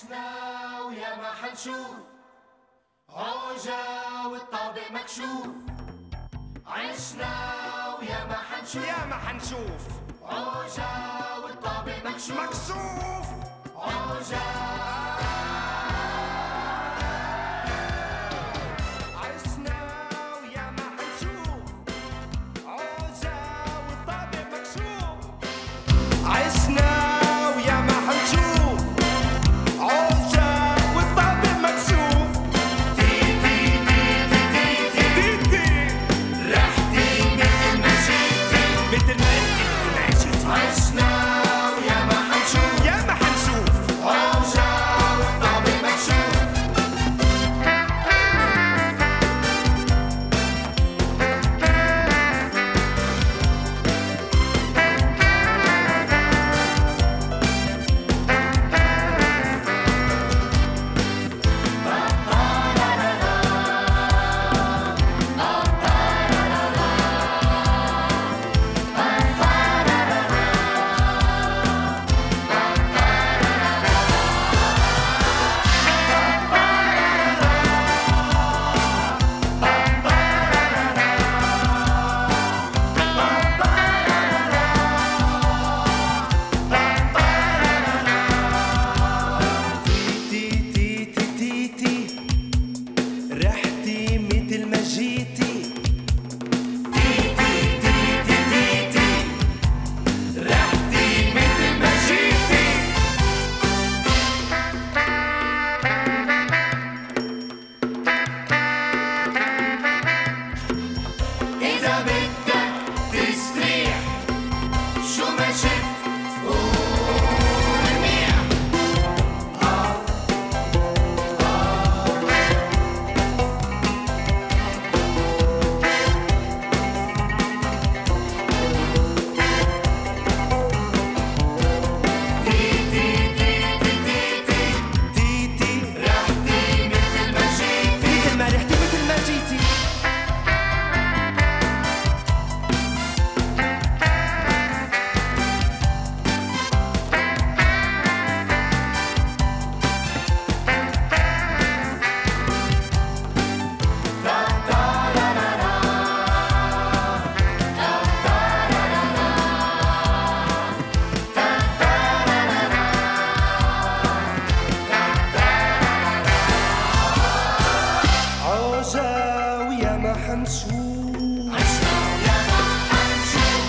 عشنا ويا ما حنشوف عوجة والطابق مكشوف. عشنا ويا ما حنشوف يا ما حنشوف عوجة والطابق مكشوف. مكشوف عوجة عشنا ويا ما حنشوف عوجة والطابق مكشوف. عشنا ويا ما حنشوف عوجة والطابق مكشوف. تي تي تي تي تي تي تيتي رحتي مثل ما جيتي. مثل ما انتي مثل ما عشتي. عشنا ويا ما حنشوف يا ما حنشوف عوجة والطابق مكشوف. تيتي تيتي تيتي رحتي مثل ما جيتي. تيتي تيتي تيتي رحتي مثل ما جيتي. إذا بدك تستريح شو ما شفت قول منيح. تي تي تي تي تي تيتي رحتي مثل ما جيتي. مثل ما رحتي مثل ما جيتي. عوجة ويا ما حنشوف. عشنا ويا ما حنشوف.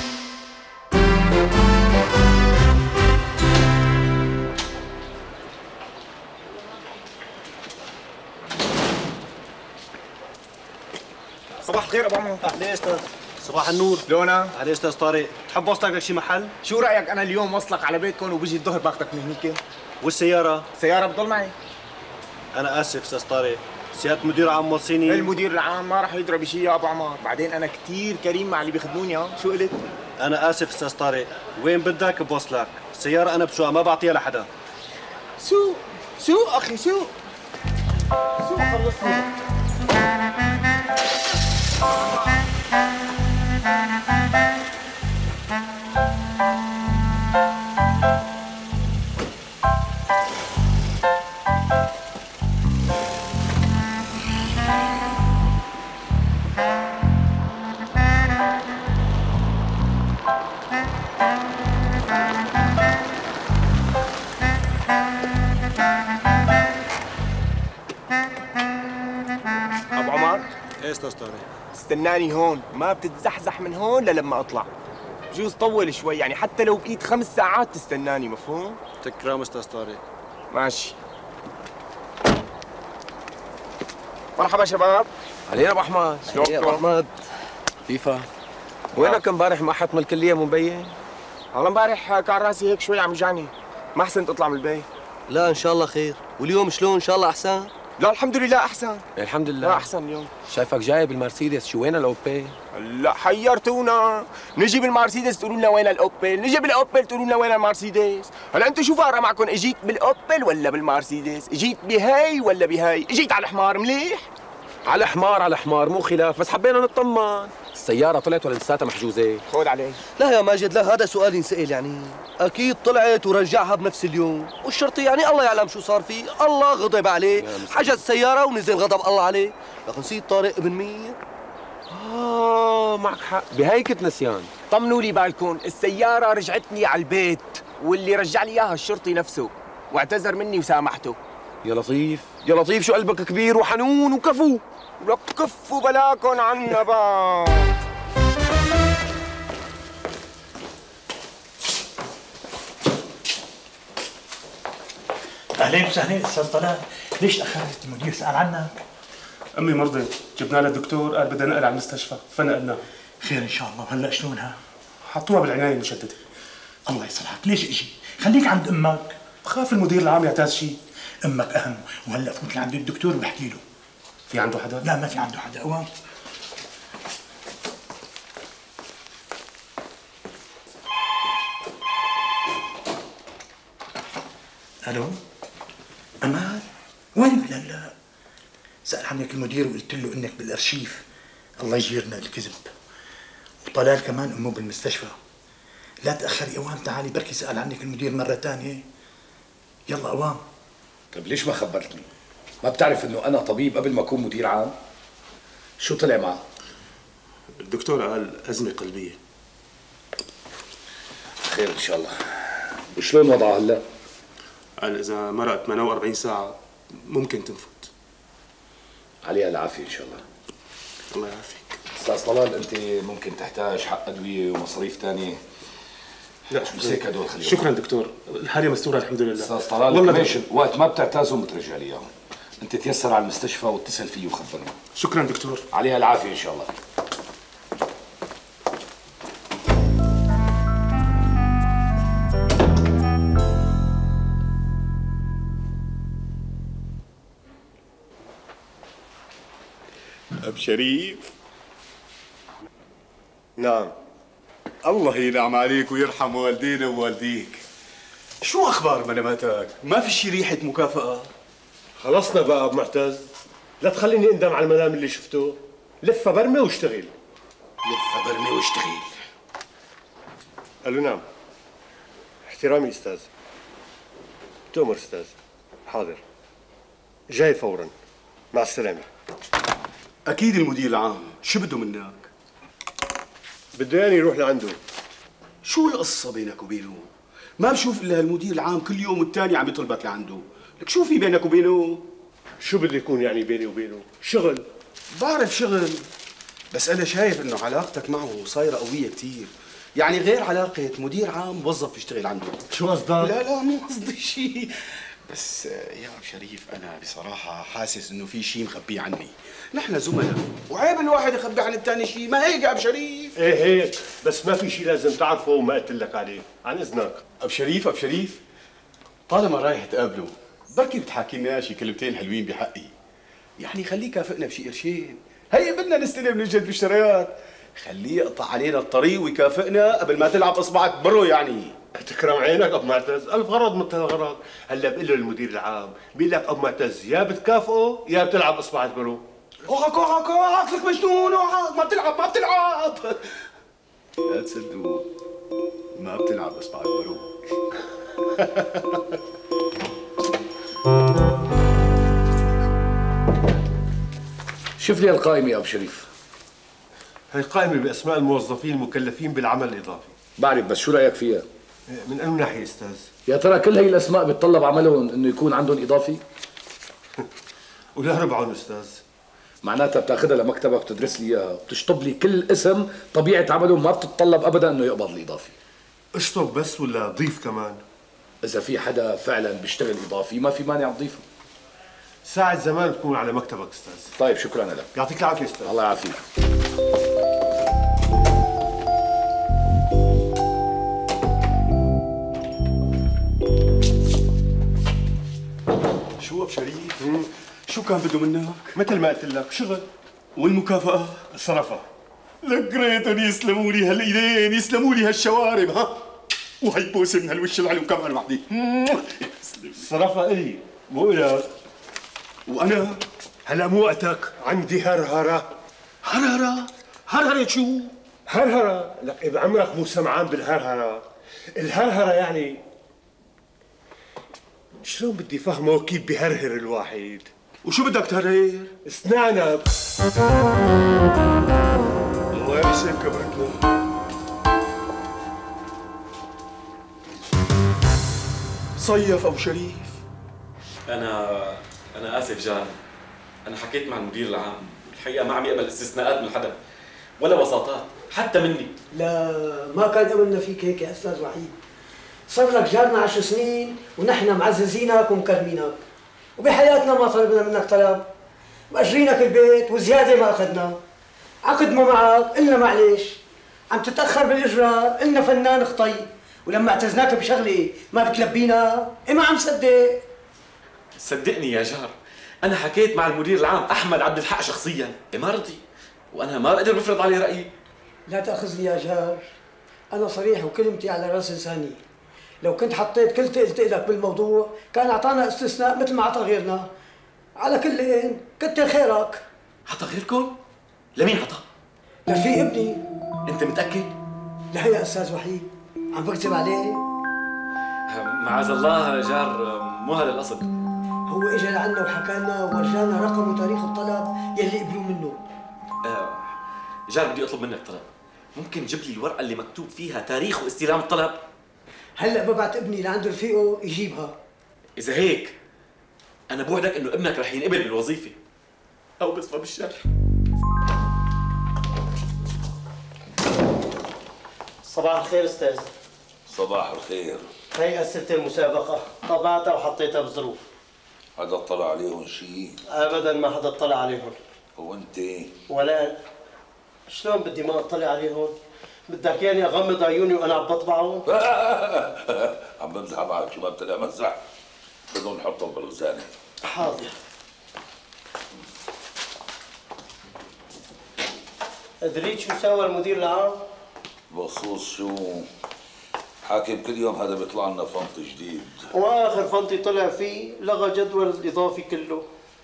صباح الخير ابو عمر. اهلين استاذ. صباح النور. لونا اهلين استاذ طارق، تحب اوصلك لشي محل؟ شو رايك انا اليوم وصلك على بيتكم وبيجي الظهر باخذك من هنيك. والسيارة؟ السياره بتضل معي. انا اسف استاذ طارق، سيادة مدير عام موصيني. المدير العام ما راح يضرب شيء يا ابو عمر، بعدين انا كثير كريم مع اللي بيخدموني. شو قلت؟ انا اسف استاذ طارق، وين بدك بوصلك، السيارة انا بسوقها ما بعطيها لحدا. سوق اخي سوق خلصني. ابو عمر ايه استاذ طارق؟ استناني هون، ما بتتزحزح من هون لما اطلع. بجوز طول شوي يعني، حتى لو بقيت 5 ساعات تستناني. مفهوم؟ تكرم استاذ طارق. ماشي. مرحبا شباب. علينا ابو احمد. شلونكم؟ ابو احمد كيفك؟ وينك امبارح ما حتم الكليه مبين؟ والله امبارح كان راسي هيك شوي عم يوجعني، ما حسنت اطلع من البيت. لا ان شاء الله خير. واليوم شلون؟ ان شاء الله احسن؟ لا الحمد لله احسن. الحمد لا لله. احسن اليوم. شايفك جاي بالمرسيدس، شو وين الاوبي؟ لا حيرتونا، نجي بالمرسيدس تقولوا لنا وين الاوبل، نجي بالاوبل تقولوا لنا وين المرسيدس. هلا انتم شو فارقه معكم، اجيت بالاوبل ولا بالمرسيدس؟ اجيت بهاي ولا بهاي؟ اجيت على الحمار مليح؟ على حمار على حمار، مو خلاف، بس حبينا نطمن. السيارة طلعت ولا لساتها محجوزة؟ خود علي. لا يا ماجد، لا، هذا سؤال ينسأل يعني. أكيد طلعت ورجعها بنفس اليوم، والشرطي يعني الله يعلم شو صار فيه، الله غضب عليه، حجز السيارة ونزل غضب الله عليه. لكن سيد طارق ابن مين؟ معك حق، بهي كنت نسيان. طمنوا لي بالكم، السيارة رجعتني على البيت، واللي رجع لي اياها الشرطي نفسه، واعتذر مني وسامحته. يا لطيف يا لطيف، شو قلبك كبير وحنون وكفو. ولك كفوا بلاكن عنا بقى. اهلين وسهلين استاذ طلال، ليش تاخرت؟ المدير سال عنك. امي مرضت، جبنا لها الدكتور قال بدها نقل على المستشفى، فنقلناها. خير ان شاء الله. وهلا شلونها؟ حطوها بالعنايه المشدده. الله يصلحك. ليش اجي؟ خليك عند امك. بخاف المدير العام يعتاز شيء. امك اهم، وهلا فوت لعند الدكتور وبحكي له. في عنده حدا؟ لا، ما في عنده حدا. اوام. الو امال، وين هلا؟ سأل عنك المدير وقلت له انك بالارشيف. الله يجيرنا الكذب. وطلال كمان امه بالمستشفى. لا تاخري اوام، تعالي بركي سأل عنك المدير مرة ثانية. يلا اوام. طيب ليش ما خبرتني؟ ما بتعرف انه انا طبيب قبل ما اكون مدير عام؟ شو طلع معه؟ الدكتور قال ازمه قلبيه. خير ان شاء الله. وشلون وضعها هلا؟ قال اذا مرقت 48 ساعه ممكن تنفذ. عليها العافيه ان شاء الله. الله يعافيك. استاذ طلال، انت ممكن تحتاج حق ادويه ومصاريف ثانيه. لا شو هيك هدول خليهم. شكرا دكتور، الحاله مستوره الحمد لله. استاذ طلال، والله وقت ما بتعتازهم بترجع لي اياهم. انت تيسر على المستشفى واتصل فيي وخبرني. شكرا دكتور. عليها العافيه ان شاء الله. أب شريف. نعم. الله ينعم عليك ويرحم والدينا ووالديك. شو أخبار مناماتك؟ ما في شي ريحة مكافأة؟ خلصنا بقى ابو معتز، لا تخليني اندم على المنام اللي شفته. لفه برمي واشتغل. لفة برمي واشتغل. قال له نعم. احترامي استاذ. تؤمر استاذ. حاضر. جاي فورا. مع السلامه. أكيد المدير العام، شو بده منك؟ بده يعني يروح لعنده. شو القصة بينك وبينه؟ ما بشوف إلا المدير العام كل يوم والتاني عم يطلبك لعنده، لك شو في بينك وبينه؟ شو بده يكون يعني بيني وبينه؟ شغل. بعرف شغل، بس أنا شايف إنه علاقتك معه صايرة قوية كتير، يعني غير علاقة مدير عام موظف يشتغل عنده. شو قصدك؟ لا مو قصدي شيء، بس يا أبو شريف أنا بصراحة حاسس إنه في شيء مخبيه عني. نحن زملاء وعيب الواحد يخبي عن الثاني شيء، ما هيك يا أبو شريف؟ ايه هيك، بس ما في شيء لازم تعرفه وما قلت لك عليه، عن اذنك. أبو شريف طالما رايح تقابله بركي بتحكي لنا شي كلمتين حلوين بحقي، يعني خليه يكافئنا بشي قرشين. هي بدنا نستلم من جد بالشرايات، خليه يقطع علينا الطريق ويكافئنا قبل ما تلعب اصبعك برو. يعني تكرم عينك ابو معتز، الف غرض مثل الغرض. هلا بقول له المدير العام بيقول لك ابو معتز يا بتكافئه يا بتلعب اصبعك برو. اوعك لك مجنون، اوعك ما بتلعب. لا تصدقوا ما بتلعب اصبعك برو. شوف لي القائمة يا أبو شريف. هي قائمة بأسماء الموظفين المكلفين بالعمل الإضافي. بعرف، بس شو رأيك فيها؟ من أي ناحية أستاذ؟ يا ترى كل هي الأسماء بتطلب عملهم إنه يكون عندهم إضافي؟ ولا ربعهم أستاذ. معناتها بتاخذها لمكتبك وتدرس لي اياها وتشطب لي كل اسم طبيعة عمله ما بتتطلب أبدا إنه يقبض الإضافي. اشطب بس ولا ضيف كمان؟ إذا في حدا فعلا بيشتغل إضافي ما في مانع تضيفه. ساعة زمان بتكون على مكتبك أستاذ. طيب شكرا لك. يعطيك العافية أستاذ. الله يعافيك. شو أبو شريف؟ شو كان بده منك؟ مثل ما قلت لك شغل. والمكافأة؟ صرفها. لك ريتهم يسلموا لي هالايدين، يسلموا لي هالشوارب، ها؟ وهي بوسه من هالوش العلو كمان وحدي. صرفها إلي مو إلك. وانا هلا مو وقتك، عندي هرهرة. هرهرة؟ هرهرة شو؟ هرهرة؟ لك ابن عمرك مو سمعان بالهرهرة. الهرهرة يعني شلون بدي فهمه كيف بهرهر الواحد؟ وشو بدك تهرهر؟ اسنانك. الله يحسن كبرتهم. صيف ابو شريف. انا اسف جان، انا حكيت مع المدير العام، الحقيقه ما عم يقبل استثناءات من حدا ولا وساطات حتى مني. لا ما كان املنا فيك هيك يا استاذ وحيد. صار لك جارنا 10 سنين ونحن معززينك ومكرمينك، وبحياتنا ما طلبنا منك طلب، مأجرينك البيت وزياده ما اخذنا. عقد ما معك قلنا معلش، عم تتاخر بالاجراء قلنا فنان خطي، ولما اعتزناك بشغله ما بتلبينا، ما عم صدق. صدقني يا جار، انا حكيت مع المدير العام احمد عبد الحق شخصيا، ما رضي، وانا ما بقدر بفرض عليه رايي. لا تاخذني يا جار، انا صريح وكلمتي على راس لساني. لو كنت حطيت كل تقلك بالموضوع كان اعطانا استثناء مثل ما اعطى غيرنا. على كل كتر خيرك. عطى غيركم؟ لمين عطى؟ لرفيق ابني. انت متاكد؟ لا يا استاذ وحيد، عم بكذب عليه. معاذ الله جار، مو هذا القصد. هو اجى لعنا وحكى لنا وورجانا رقم وتاريخ الطلب يلي قبلوا منه. جار بدي اطلب منك طلب، ممكن تجيب لي الورقه اللي مكتوب فيها تاريخ واستلام الطلب؟ هلا ببعت ابني لعند رفيقه يجيبها. اذا هيك انا بوعدك انه ابنك رح ينقبل بالوظيفه او بصفى بالشر. صباح الخير استاذ. صباح الخير. هي أسئلة المسابقة طبعتها وحطيتها بظروف. حدا اطلع عليهم شيء؟ ابدا ما حدا اطلع عليهم. وانت؟ ولا شلون بدي ما اطلع عليهم؟ بدك يعني اغمض عيوني وانا عم بطبعهم؟ عم بمزح معك، شو ما بتلاقي مزح؟ بدهم نحطهم بالغزاله. حاضر. دريت شو سوى المدير العام؟ بخصوص شو؟ حاكم كل يوم هذا بيطلع لنا فنط جديد. واخر فنطي طلع فيه لغى جدول الاضافي كله.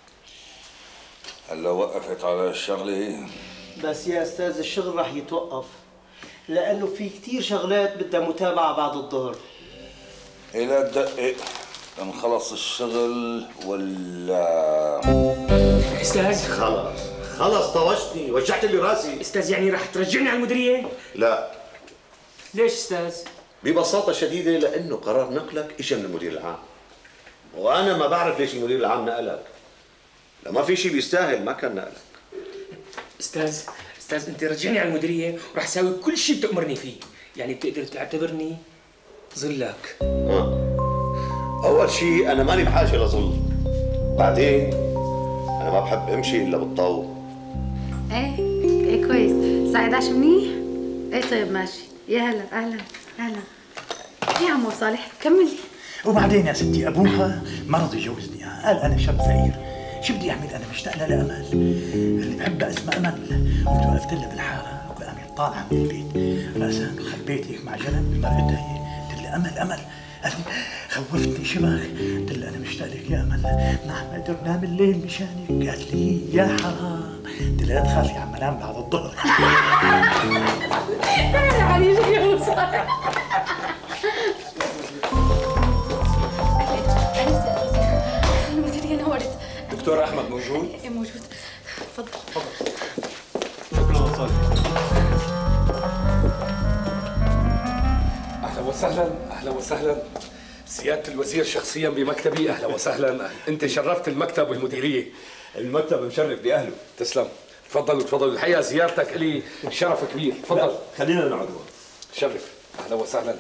هلا وقفت على الشغله؟ بس يا استاذ الشغل رح يتوقف لانه في كثير شغلات بدها متابعه بعد الظهر. إيه لا تدقق، انخلص الشغل ولا استاذ؟ خلص طوشتني، وجعت لي راسي. استاذ يعني رح ترجعني على المديريه؟ لا. ليش استاذ؟ ببساطة شديدة لأنه قرار نقلك إجا من المدير العام. وأنا ما بعرف ليش المدير العام نقلك. لو ما في شيء بيستاهل ما كان نقلك. استاذ انت رجعني على المديريه ورح اسوي كل شيء بتأمرني فيه، يعني بتقدر تعتبرني ظلك. أول شيء أنا ماني بحاجة لظل. بعدين أنا ما بحب أمشي إلا بالطوق. ايه كويس. سعيد عاش منيح؟ ايه طيب ماشي. يا هلا اهلا. يا عمو صالح كملي. وبعدين يا ستي ابوها ما رضي يجوزني، قال انا شاب صغير، شو بدي اعمل؟ انا مشتاق لها لامل اللي بحبها اسمها امل. قمت وقفت لها بالحاره وقامت طالعه من البيت راسا خبيت هيك مع جنب مرقتها هي، قلت لها امل. قالت خوفتني شبك، قلت لها انا مشتاق لك يا امل، ما عم اقدر نام الليل مشانك. قالت لي يا حرام، قلت لها لا تخافي عم انام بعد الظهر. تعالي يا ابو صالح. المديريه نورت. دكتور احمد موجود؟ ايه موجود. تفضل. شكرا صالح. اهلا وسهلا سيادة الوزير شخصيا بمكتبي. اهلا وسهلا. انت شرفت المكتب والمديرية. المكتب مشرف باهله. تسلم. تفضلوا. الحقيقة زيارتك لي شرف كبير. تفضل. خلينا نقعد هون. شرف. اهلا وسهلا.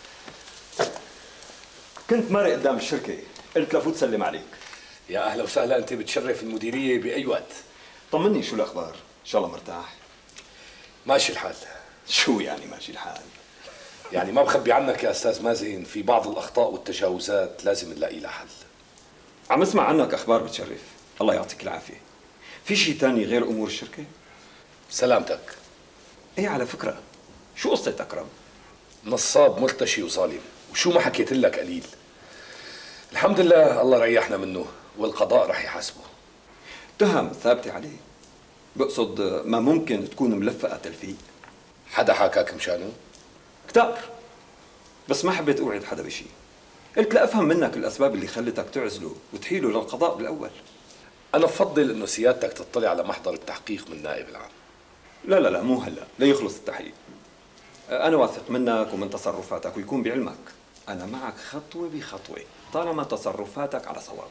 كنت مارق قدام الشركة، قلت لفوت سلم عليك. يا اهلا وسهلا، انت بتشرف المديرية بأي وقت. طمني شو الاخبار؟ ان شاء الله مرتاح. ماشي الحال. شو يعني ماشي الحال؟ يعني ما بخبي عنك يا استاذ مازن، في بعض الاخطاء والتجاوزات لازم نلاقي لها حل. عم اسمع عنك اخبار بتشرف، الله يعطيك العافيه. في شيء ثاني غير امور الشركه؟ سلامتك. ايه على فكره، شو قصه اكرم؟ نصاب ملتشي وظالم، وشو ما حكيت لك قليل. الحمد لله الله ريحنا منه، والقضاء رح يحاسبه. تهم ثابتة عليه. بقصد ما ممكن تكون ملفقة تلفيق. حدا حكاك مشانه؟ كتار، بس ما حبيت اوعد حدا بشيء. قلت لأفهم منك الأسباب اللي خلتك تعزله وتحيله للقضاء بالأول. أنا بفضل إنه سيادتك تطلع على محضر التحقيق من النائب العام. لا مو هلا، ليخلص التحقيق. أنا واثق منك ومن تصرفاتك ويكون بعلمك أنا معك خطوة بخطوة طالما تصرفاتك على صواب.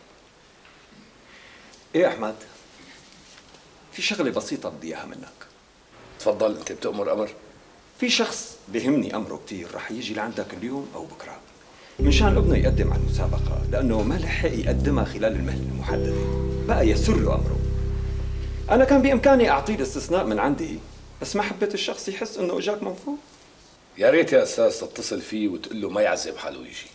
إيه أحمد؟ في شغلة بسيطة بدي إياها منك. تفضل، أنت بتأمر أمر؟ في شخص بيهمني أمره كتير رح يجي لعندك اليوم أو بكرة مشان ابنه يقدم على المسابقة لأنه ما لحق يقدمها خلال المهلة المحددة، بقى يسر له أمره. أنا كان بإمكاني أعطيه الاستثناء من عندي بس ما حبيت الشخص يحس إنه إجاك من فوق. يا ريت يا أستاذ تتصل فيه وتقول له ما يعذب حاله ويجي.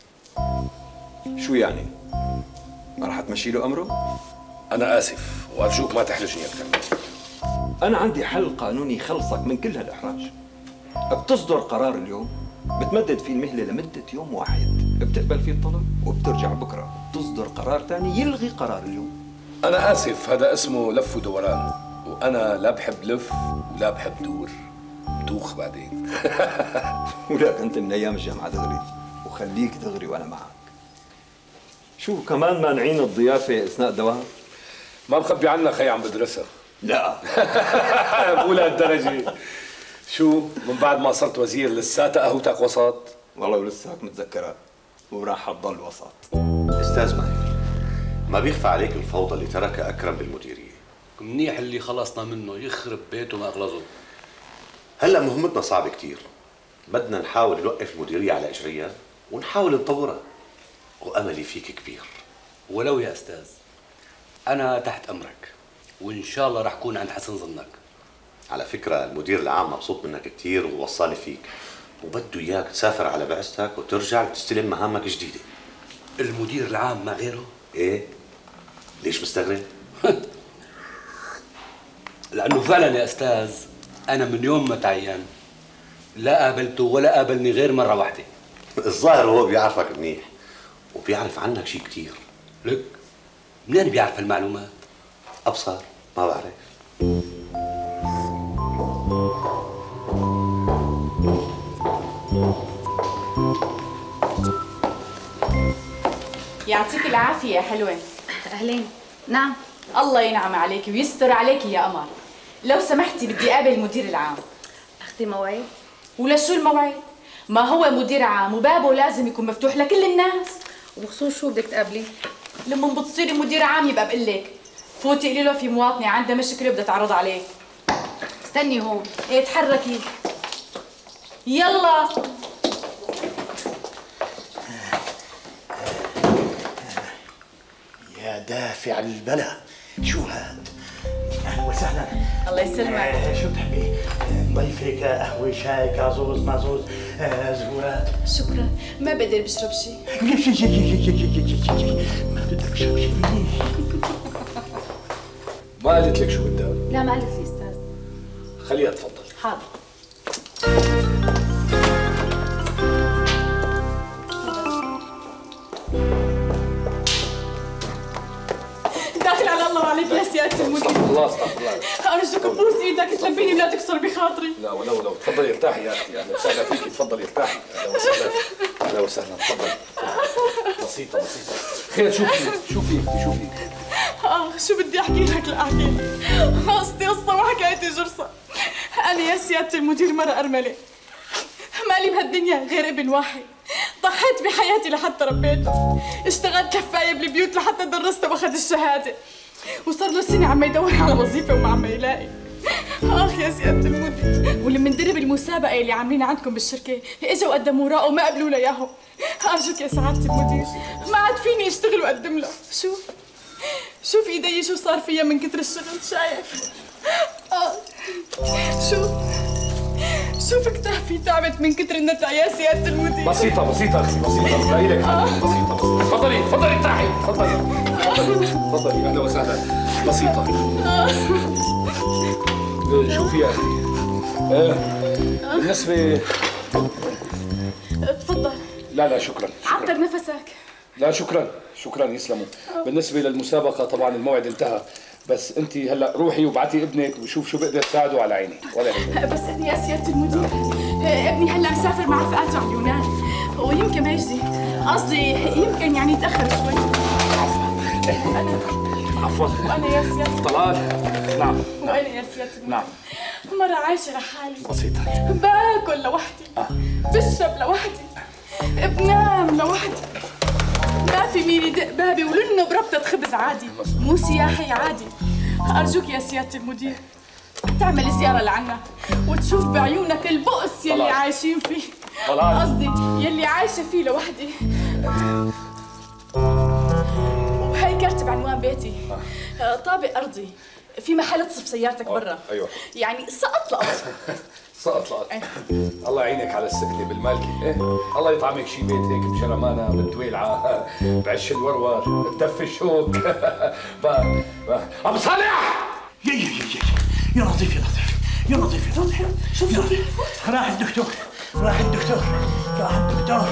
شو يعني؟ ما رح تمشي له أمره؟ أنا آسف وأرجوك ما تحرجني أكثر. أنا عندي حل قانوني خلصك من كل هالإحراج. بتصدر قرار اليوم بتمدد فيه المهلة لمدة يوم واحد، بتقبل فيه الطلب وبترجع بكرة بتصدر قرار ثاني يلغي قرار اليوم. أنا آسف، هذا اسمه لف ودوران، وأنا لا بحب لف ولا بحب دور، بدوخ بعدين. ولك أنت من أيام الجامعة دغري، وخليك دغري وأنا معك. شو كمان مانعين الضيافة أثناء الدوام؟ ما مخبي عنك خي عم بدرسها. لا مو لهالدرجة. شو من بعد ما صرت وزير لساتها قهوتك وسط؟ والله ولساك متذكرها وراح تضل وسط. استاذ ماهر، ما بيخفى عليك الفوضى اللي تركها اكرم بالمديريه. منيح اللي خلصنا منه، يخرب بيته ما اغلظه. هلا مهمتنا صعبه كثير، بدنا نحاول نوقف المديريه على اجريها ونحاول نطورها، واملي فيك كبير. ولو يا استاذ، انا تحت امرك وان شاء الله رح كون عند حسن ظنك. على فكره المدير العام مبسوط منك كثير ووصاني فيك، وبده اياك تسافر على بعثتك وترجع وتستلم مهامك جديده. المدير العام ما غيره؟ ايه؟ ليش مستغرب؟ لانه فعلا يا استاذ انا من يوم ما تعين لا قابلته ولا قابلني غير مره واحده. الظاهر هو بيعرفك منيح وبيعرف عنك شيء كثير. لك منين بيعرف المعلومات؟ ابصر ما بعرف. يعطيك العافية يا حلوة. أهلين. نعم. الله ينعم عليك ويستر عليك يا قمر. لو سمحتي بدي أقابل المدير العام. أخذي موعد؟ ولا شو الموعد؟ ما هو مدير عام وبابه لازم يكون مفتوح لكل الناس. وبخصوص شو بدك تقابلي؟ لما بتصيري مدير عام يبقى بقول لك فوتي قولي له في مواطنة عندها مشكلة بدها تعرض عليك. استني هون. ايه تحركي. يلا. يا دافع البلا، شو هاد؟ اهلا وسهلا. الله يسلمك. شو بتحبي؟ نضيفك قهوه، شاي، كازوز، مازوز، زهورات؟ شكرا، ما بقدر بشرب شيء. ما بدك تشرب شيء. ما قالت لك شو بدها؟ لا ما قالت لي استاذ. خليها تفضل. حاضر. داخل على الله وعليك يا سيادة المدير. استغفر الله استغفر الله. أرجوك بوس إيدك تلبيني ولا تكسر بخاطري. لا ولو تفضلي ارتاحي يا اختي، اهلا وسهلا فيكي، تفضلي ارتاحي. اهلا وسهلا اهلا وسهلا، تفضلي. بسيطة خير. شو في؟ شو بدي أحكي لك لأحكي لك. قصتي قصة وحكايتي جرصة. أنا يا سيادة المدير مرة أرملة، مالي بهالدنيا غير ابن واحد، ضحيت بحياتي لحتى ربيته، اشتغلت كفاية بالبيوت لحتى درسته واخذ الشهادة، وصار له سنة عم يدور على وظيفة وما عم يلاقي. يا سيادة المدير، ولما ندرب المسابقة اللي عاملينها عندكم بالشركة، اجوا وقدموا ورقه وما قبلوا له اياهم. أرجوك يا سعادة المدير، ما عاد فيني اشتغل وأقدم له. شوف ايدي شو صار فيها من كتر الشغل، شايف؟ شوف كتافي تعبت من كتر النتع يا سيادة المدير. بسيطة أختي، بسيطة، بلاقي لك بسيطة. تفضلي ارتاحي، تفضلي أهلا وسهلا. بسيطة. شوفي يا أخي، بالنسبة تفضل. لا شكرا. عطر نفسك. لا شكرا يسلموا. بالنسبة للمسابقة طبعا الموعد انتهى، بس انت هلا روحي وابعتي ابنك وشوف شو بقدر تساعده على عيني ولا يهمك. بس يا سيادة المدير ابني هلا مسافر مع رفقاته على اليونان ويمكن ما يجي، قصدي يمكن يعني يتأخر شوي. عفوا. وأنا يا سيادة طلال. نعم. وأنا يا سيادة المدير نعم. مرة عايشة لحالي. بسيطة. باكل لوحدي. بشرب لوحدي. بنام لوحدي. ما في مين يدق بابي ولنه بربطة خبز عادي، مو سياحي عادي. أرجوك يا سيادة المدير تعمل زيارة لعنا وتشوف بعيونك البؤس يلي طلال. عايشين فيه. طلال. قصدي يلي عايشة فيه لوحدي. وهي كرت بعنوان بيتي. طابق أرضي، في محل تصف سيارتك برا. ايوه. يعني سقط لقط. سقط. الله يعينك على السكنة بالمالكي، ايه؟ الله يطعمك شي بيت هيك بشرمانة بالدويلعة بعش الورور بدف الشوك. ابو صالح! يا لطيف يا لطيف يا لطيف يا لطيف. شوف راح الدكتور راح الدكتور راح الدكتور.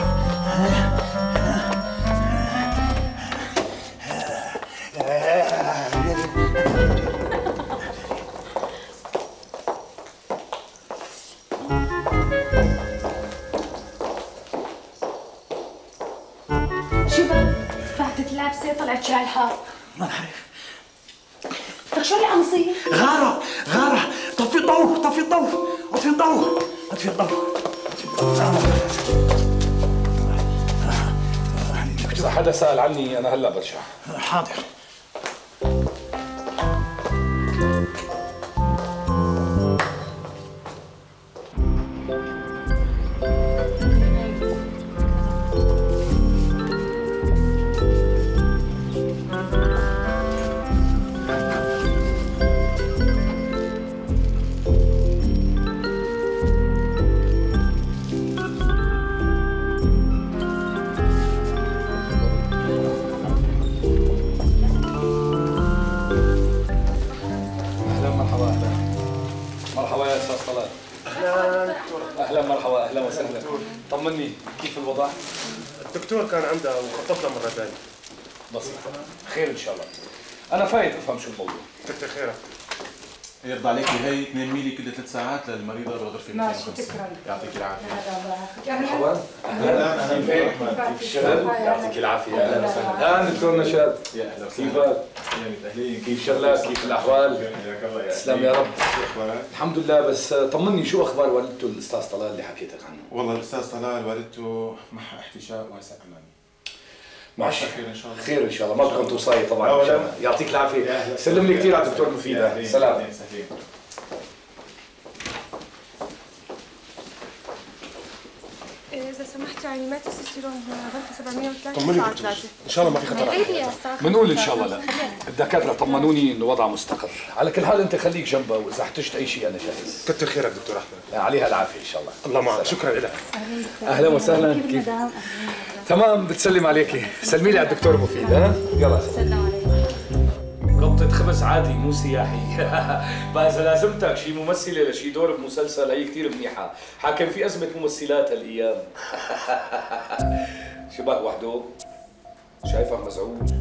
شباب فاتت لابسة طلعت شاي الحار. ما بعرف. لك شو اللي عم يصير؟ غارة طفي الضوء طفي الضوء اطفي الضوء اطفي الضوء. إذا حدا سأل عني أنا هلا برجع. حاضر. اهلا مرحبا اهلا وسهلا. طمني كيف الوضع؟ الدكتور كان عنده وخططنا مره ثانيه. بسيطة خير ان شاء الله. انا فايت افهم شو الموضوع. كتر خيرك. يرضى عليك هي 2 ميلي كل 3 ساعات للمريضه بالغرفه 250. يعطيك العافيه. مرحبا. اهلا اهلا فيك. كيف الشغل؟ يعطيك العافيه. اهلا وسهلا. اهلا دكتور نشاط. يا اهلا كيفك؟ اهلين. كيف شغلك؟ كيف الاحوال؟ تسلم يا رب. الحمد لله. بس طمني شو اخبار والدته الاستاذ طلال اللي حكيتك عنه؟ والله الاستاذ طلال والدته معها احتشاء واسع امان. ماشي خير ان شاء الله. خير ان شاء الله. ما بدكم توصاي طبعا. يعطيك العافيه. سلم لي كثير على الدكتور مفيدة. سلام. إذا سمحت يعني ما تستسيرون غرفة 703 طمني الساعة دكتور. 3. ان شاء الله ما في خطر. بنقول ان شاء الله لا. الدكاتره طمنوني انه وضعه مستقر. على كل حال انت خليك جنبه واذا احتجت اي شيء انا جاهز. كتر خيرك دكتور احمد. عليها العافيه ان شاء الله. الله معك. شكرا لك. اهلا وسهلا. كيف؟ تمام بتسلم عليكي. سلمي لي على الدكتور مفيد. ها يلا. سلام عليكم. قبضة خبز عادي مو سياحي. بقى اذا لازمتك شي ممثله لشي دور بمسلسل هي كثير منيحه. حاكم في ازمه ممثلات هالايام. شبه وحده شايفك مزعوج.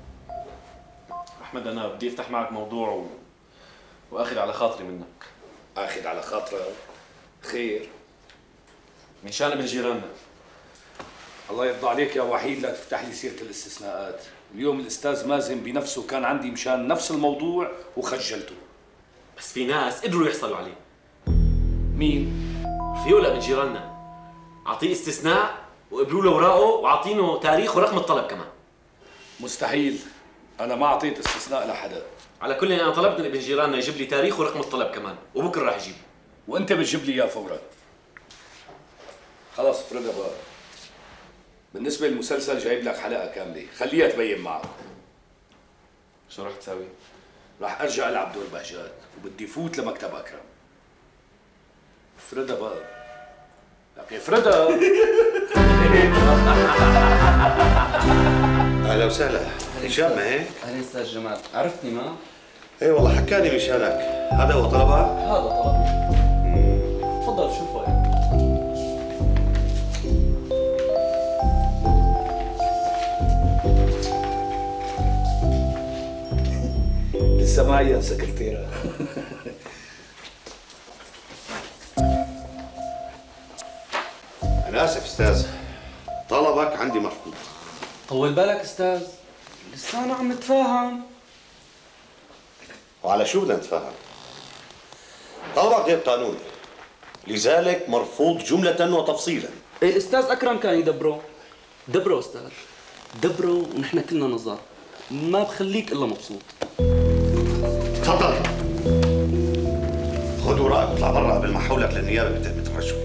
احمد انا بدي افتح معك موضوع واخذ على خاطري منك. اخذ على خاطرك؟ خير. من شان ابن جيراننا. الله يرضى عليك يا وحيد لا تفتح لي سيره الاستثناءات. اليوم الاستاذ مازن بنفسه كان عندي مشان نفس الموضوع وخجلته. بس في ناس قدروا يحصلوا عليه. مين؟ رفيق ابن جيراننا. اعطيه استثناء وقبلوا له اوراقه واعطينه تاريخ ورقم الطلب كمان. مستحيل. انا ما اعطيت استثناء لحدا. على كل انا طلبت من ابن جيراننا يجيب لي تاريخ ورقم الطلب كمان وبكره راح يجيبه. وانت بتجيب لي اياه فورا. خلاص افرضها بقى. بالنسبة للمسلسل جايب لك حلقة كاملة، خليها تبين معك. شو رح تساوي؟ رح ارجع العب دور بهجات وبدي فوت لمكتب اكرم. افرضها بقى. لك افرضها. اهلا وسهلا. هشام ما هيك؟ اهلا استاذ جمال، عرفتني ما؟ ايه والله حكاني مشانك. هذا هو طلبك؟ هذا طلبي. تفضل شوفه يعني. لسه معي يا سكرتيرة. أنا آسف أستاذ، طلبك عندي مرفوض. طول بالك أستاذ، لسانا عم نتفاهم. وعلى شو بدنا نتفاهم؟ طلبك غير قانوني، لذلك مرفوض جملة وتفصيلا. إيه الأستاذ أكرم كان يدبره. دبره أستاذ، دبره ونحن كلنا نظار، ما بخليك إلا مبسوط. تفضل. خذ وراءك واطلع برا قبل ما احولك للنيابه بتهمه الرشوه.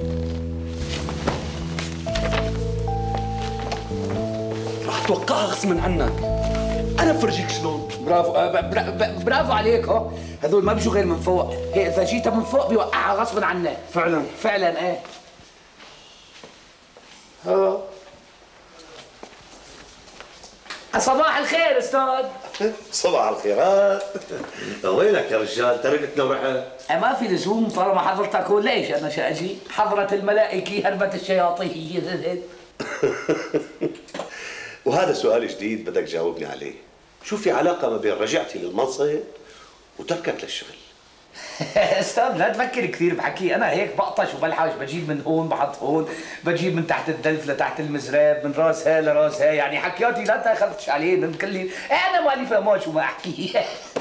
رح توقعها غصبا عنك. أنا بفرجيك شلون. برافو برافو عليك. هذول ما بيجوا غير من فوق، هي إذا جيتها من فوق بيوقعها غصبا عنك. فعلا فعلا. إيه صباح الخير استاذ. صباح الخيرات. وينك يا رجال؟ تركتنا ورحت. ما في لزوم طالما حضرتك هون. ليش انا شاجي؟ حضرة الملائكة هربت الشياطين. وهذا سؤال جديد بدك تجاوبني عليه. شو في علاقة ما بين رجعتي للمنصب وتركك للشغل؟ استاذ لا تفكر كثير بحكي، انا هيك بقطش وبلحش، بجيب من هون بحط هون، بجيب من تحت الدلف لتحت المزراب، من راس هاي لراس هاي، يعني حكياتي لا تاخذش عليه من كل انا مالي فهمان شو ما احكي.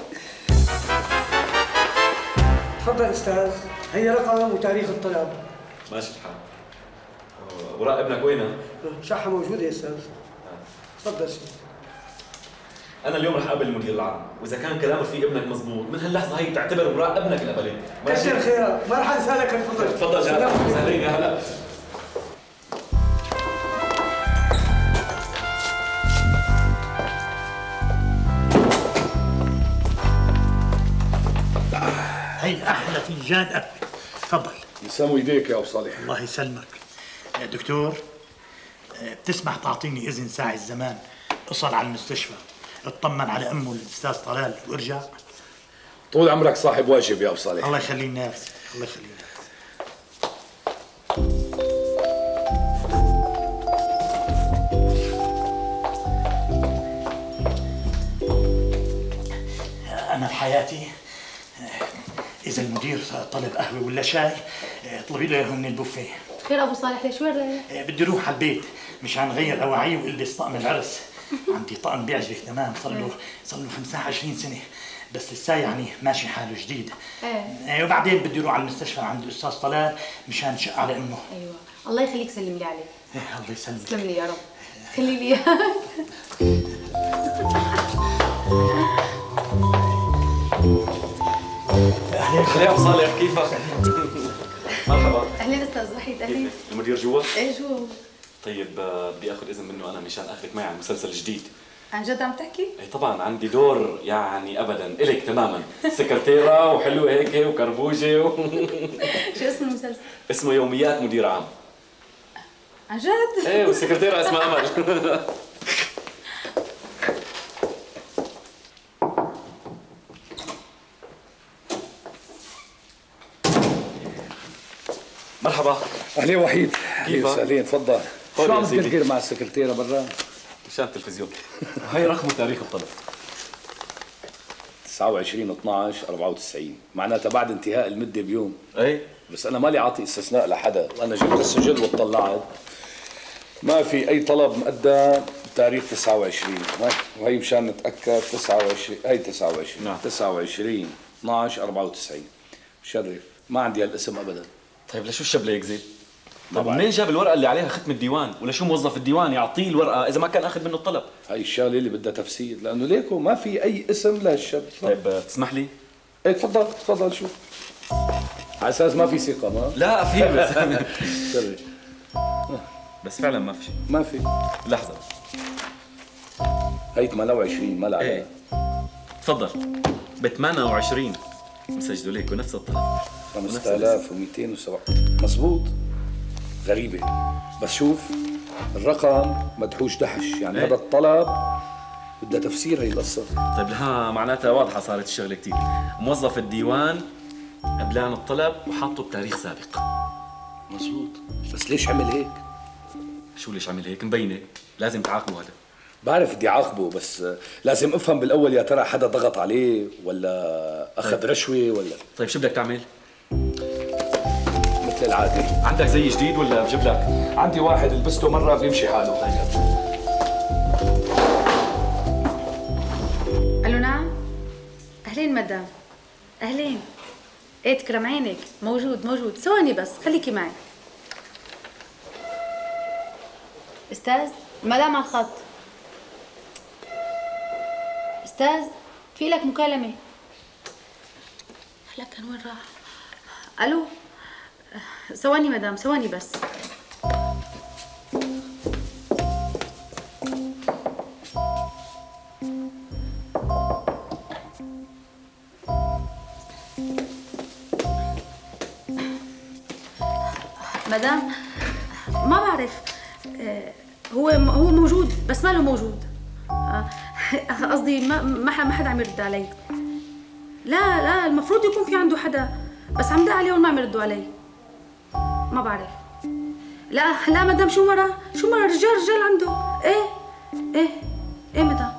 تفضل استاذ، هي رقم وتاريخ الطلب. ماشي الحال. اوراق ابنك وينها؟ شحة موجودة يا استاذ. تفضل سيدي. انا اليوم رح اقابل المدير العام، واذا كان كلامه في ابنك مزبوط من هاللحظه هي بتعتبر اوراق ابنك القبلت. كثر خيرك، ما رح انسى لك الفضل. تفضل جناب. سهلين يا هلا. هي احلى فنجان قهوه. تفضل. يسلموا ايديك يا ابو صالح. الله يسلمك. دكتور، بتسمح تعطيني اذن ساعة الزمان اصل على المستشفى اطمن على امه الاستاذ طلال وارجع؟ طول عمرك صاحب واجب يا ابو صالح. الله يخلي الناس، الله يخلي الناس. انا بحياتي اذا المدير طلب قهوه ولا شاي اطلبي له اياهم من البوفيه. خير ابو صالح، ليش وين؟ بدي اروح على البيت مشان غير اواعيه والبس طقم العرس. عندي طقم بيعجبك تمام، صار له 25 سنه، بس لسه يعني ماشي حاله جديد. وبعدين بدي اروح على المستشفى عند الاستاذ طلال مشان شق على امه. ايوه الله يخليك، سلم لي عليه. الله يسلمك. تسلم لي يا رب، خلي لي اياك. اهلين ابو صالح، كيفك؟ مرحبا. اهلين استاذ وحيد. اهلين. المدير جوا؟ ايه جوا. طيب بدي اخذ اذن منه انا مشان اخذك معي على المسلسل الجديد. عن جد عم تحكي؟ اي طبعا، عندي دور يعني ابدا الك تماما، سكرتيره وحلوه هيك وكربوجه شو اسم المسلسل؟ اسمه يوميات مدير عام. عن جد؟ ايه، والسكرتيره اسمها امل. مرحبا. اهلين وحيد. كيفك؟ اهلين تفضل. شو عم تذكر مع السكرتيره برا؟ مشان التلفزيون. هي رقم وتاريخ الطلب 29/12/94، معناتها بعد انتهاء المده بيوم. اي بس انا مالي عاطي استثناء لحدا، انا جبت السجل وطلعت ما في اي طلب مقدم بتاريخ 29، وهي مشان نتاكد 29 هي 29 نعم 29/12/94. شرف، ما عندي هالاسم ابدا. طيب لشو الشبله هيك زين؟ طيب منين جاب الورقه اللي عليها ختم الديوان؟ ولا شو موظف الديوان يعطيه الورقه اذا ما كان اخذ منه الطلب؟ هاي الشغله اللي بدها تفسير، لانه ليكو ما في اي اسم لهالشاب. طيب تسمح لي؟ ايه تفضل تفضل. شو على اساس ما في ثقه؟ ما لا في بس سري. بس فعلا ما في شيء. ما في. لحظه، هي 28 ما لها علاقه. تفضل. ب 28 مسجله ليك ونفس الطلب 5207. مزبوط. غريبه، بس شوف الرقم مدحوش دحش، يعني هذا الطلب بدها تفسير هي القصه. طيب لها معناتها واضحه صارت الشغله كثير. موظف الديوان قبلان الطلب وحاطه بتاريخ سابق. مزبوط، بس ليش عمل هيك؟ شو ليش عمل هيك؟ مبينه، لازم تعاقبوا هذا. بعرف بدي عاقبه بس لازم افهم بالاول يا ترى حدا ضغط عليه ولا اخذ رشوه ولا. طيب شو بدك تعمل؟ مثل العاده. عندك زي جديد ولا بجيب لك؟ عندي واحد لبسته مره بيمشي حاله. الو نعم. اهلين مدام. اهلين. ايه تكرم عينك. موجود ثواني بس خليكي معي. استاذ المدام على الخط. استاذ في لك مكالمه. هلا كان وين راح؟ الو ثواني مدام ثواني بس. مدام ما بعرف هو موجود بس ما له موجود. قصدي ما حدا عم يرد علي. لا المفروض يكون في عنده حدا بس عم دق عليهم ما عم يردوا علي. ما بعرف. لا مدام شو مرة رجال عنده. ايه مدام.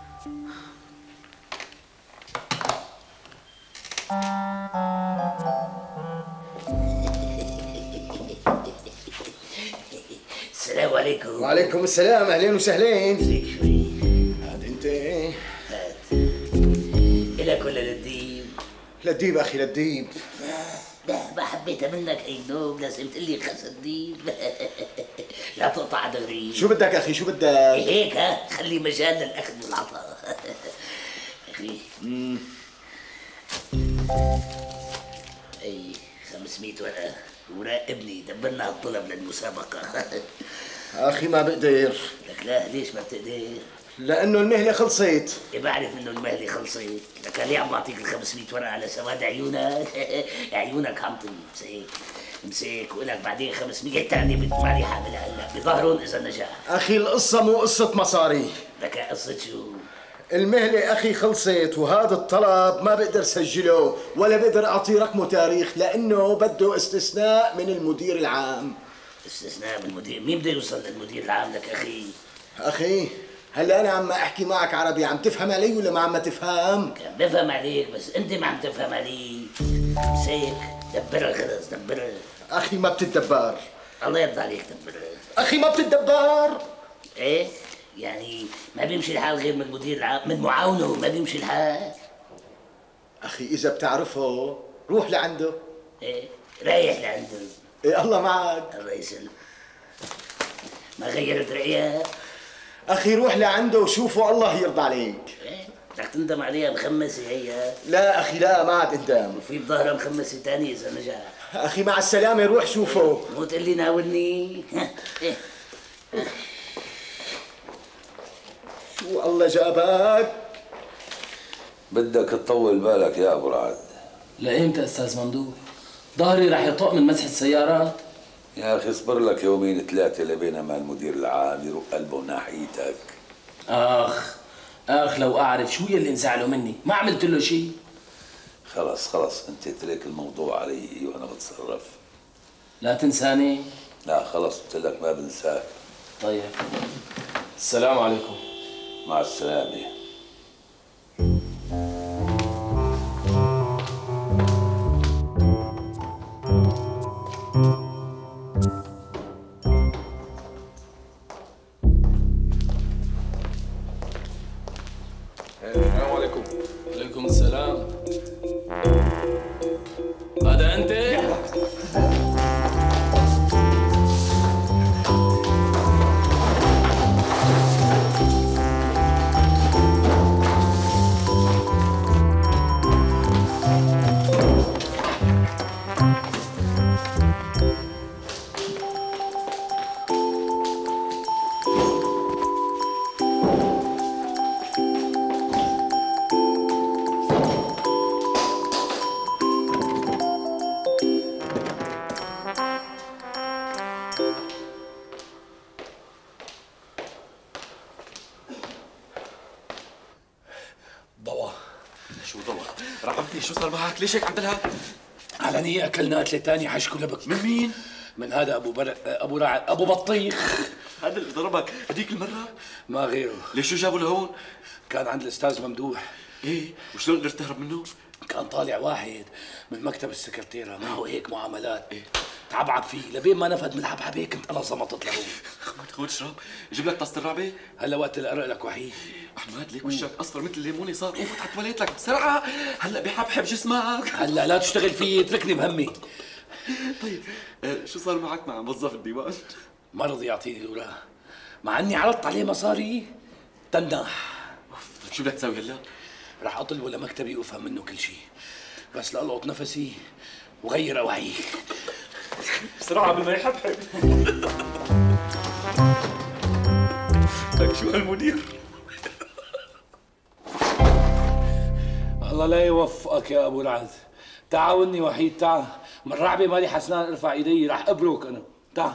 السلام عليكم. وعليكم السلام، اهلين وسهلين. زيك شوي. هاد انت ايه؟ هات. الك ولا للديب؟ للديب اخي للديب. ما حبيتها منك هيك دوب، لازم تقلي خس الديب. لا تقطع دغري. شو بدك اخي شو بدك؟ هيك ها خلي مجال للاخذ والعطاء. اخي اي 500 ورقه وراقبني دبرنا هالطلب للمسابقه. اخي ما بقدر. لك لا ليش ما بتقدر؟ لانه المهله خلصت. بعرف انه المهله خلصت، لك ليه عم بعطيك ال 500 ورقه على سواد عيونك؟ عيونك عم امسك ولك بعدين 500 ثانيه ماني حاملها هلا بظهرهم اذا نجح. اخي القصه مو قصه مصاري. لك قصه شو؟ المهله اخي خلصت وهذا الطلب ما بقدر سجله ولا بقدر اعطيه رقمه تاريخ لانه بده استثناء من المدير العام. استثناء من المدير؟ مين بده يوصل للمدير العام لك اخي هلا انا عم احكي معك عربي، عم تفهم علي ولا ما عم تفهم؟ عم بفهم عليك بس انت ما عم تفهم علي. امسك دبرها خلص دبرها. اخي ما بتتدبر. الله يرضى عليك دبرها. اخي ما بتتدبر. ايه يعني ما بيمشي الحال غير من المدير العام، من معاونه ما بيمشي الحال. اخي اذا بتعرفه روح لعنده. ايه رايح لعنده. ايه الله معك. الله يسلم. ما غيرت رأيك؟ اخي روح لعنده وشوفه الله يرضى عليك. ايه بدك تندم عليها مخمسه هي. لا اخي لا ما عاد اندم. وفي بظهرها مخمسه ثانيه اذا نجح. اخي مع السلامه روح شوفه. مو تقول لي ناولني. ايه شو الله جابك؟ بدك تطول بالك يا ابو رعد. لإمتى استاذ ممدوح؟ ظهري رح يطق من مسح السيارات. يا اخي اصبر لك يومين ثلاثه لبين ما المدير العام يروق قلبه ناحيتك. اخ لو اعرف شو يلي انزعلوا مني، ما عملت له شيء. خلص انت اترك الموضوع علي وانا بتصرف. لا تنساني. لا خلص قلت لك ما بنساك. طيب السلام عليكم. مع السلامه. السلام عليكم. وعليكم السلام. هذا أنت؟ شو صار معك؟ ليش هيك عم تلهى؟ علنية أكلنا أكلة تانية حشكوا لبك. من مين؟ من هذا أبو رعد أبو بطيخ. هذا اللي ضربك هديك المره؟ ما غيره. ليش شو جابوا لهون؟ كان عند الاستاذ ممدوح. ايه وشلون قدرت تهرب منه؟ كان طالع واحد من مكتب السكرتيره معه هيك معاملات. إيه؟ تعبعب فيه لبين ما نفد من الحبحبه كنت انا زمطت له. خذ اشرب، جيب لك طاسه الرعبه. هلا وقت الارق لك وحيد. احمد ليك وشك اصفر مثل الليمونه صار، قوم فتح التواليت لك بسرعه، هلا بحبحب جسمك. هلا لا تشتغل فيه، اتركني بهمي. طيب شو صار معك مع موظف الديوان؟ ما رضي يعطيني الاوراق، مع اني عرضت عليه مصاري تنح. طيب شو بدك تسوي هلا؟ رح اطلبه لمكتبي وافهم منه كل شيء، بس لألقط نفسي وغير اوعي بسرعه قبل ما يحبحب. لك شو هالمدير؟ الله لا يوفقك يا ابو رعد. تعاوني وحيد، تعال من رعبه مالي حسنان ارفع ايدي، رح ابرك انا. تعال.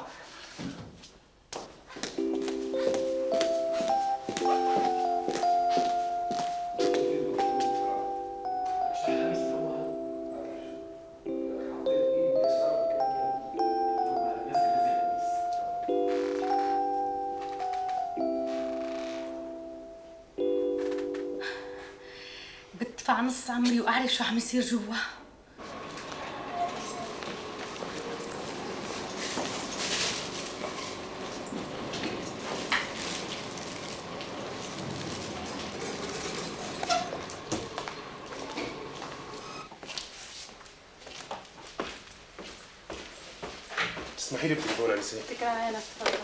بدفع نص عمري واعرف شو عم يصير جوا. تسمحي لي بالتليفون انسه؟ تكرم عينك، تفضل.